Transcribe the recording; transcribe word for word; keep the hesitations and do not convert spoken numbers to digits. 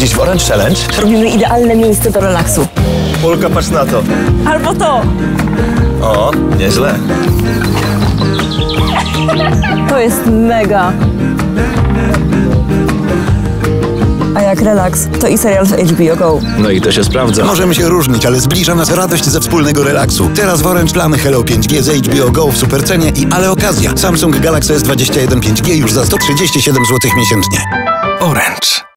dziś w Orange Challenge? Robimy idealne miejsce do relaksu. Polka, patrz na to. Albo to. O, nieźle. To jest mega. A jak relaks, to i serial w H B O Go. No i to się sprawdza. Możemy się różnić, ale zbliża nas radość ze wspólnego relaksu. Teraz w Orange mamy Hello pięć G z H B O Go w supercenie i ale okazja. Samsung Galaxy S dwadzieścia jeden pięć G już za sto trzydzieści siedem złotych miesięcznie. Orange.